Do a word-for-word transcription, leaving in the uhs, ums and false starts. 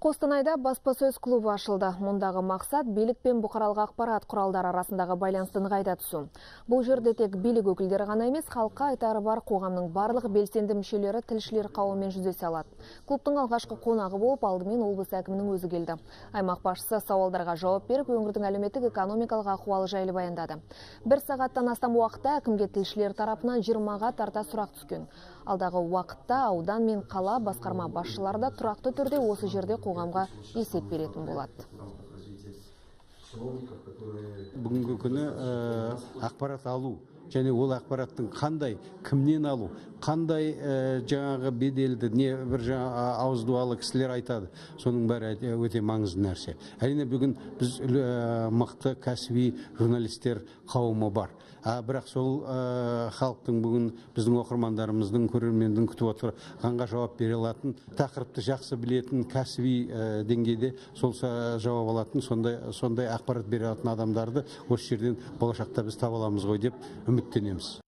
Қостанайда баспасөз клубы ашылды. Мұндағы мақсат билік пен бұқаралық ақпарат құралдары арасындағы байланысты нығайта түсу. Бұл жерде тек билік өкілдері ғана емес, халыққа айтары бар қоғамның барлық белсенді мүшелері тілшілер қауымымен жүздесе алады. Клубтың алғашқы қонағы болып алдымен облыс әкімінің өзі келді. Аймақ басшысы сауалдарға жауап беріп, өңірдің әлеуметтік экономикалық ахуалы жайлы баяндады. Бір сағаттан астам уақытта әкімге тілшілер тарапынан жиырмаға тарта сұрақ түскен. Алдағы уақытта аудан мен қала басқарма басшылары да тұрақты түрде осы жерде қоғамға есеп беретін болады. Бүгінгі күні ақпарат алу және ол ақпараттың қандай, кімнен алу, қандай жаңағы беделді, не бір ауыз дуалы кісілер айтады, соның бәрі өте маңызды нәрсе. Әрине бүгін біз мықты кәсіби журналистер қауымы бар. Бірақ сол халықтың бүгін біздің оқырмандарымыздың, көрермендің күтіп отырғанға жауап бере алатын, тақырыпты жақсы білетін, кәсіби деңгейде сол жауап алатын, сондай ақпарат бере алатын адамдарды осы жерден болашақта біз таба аламыз ғой деп үміттенеміз.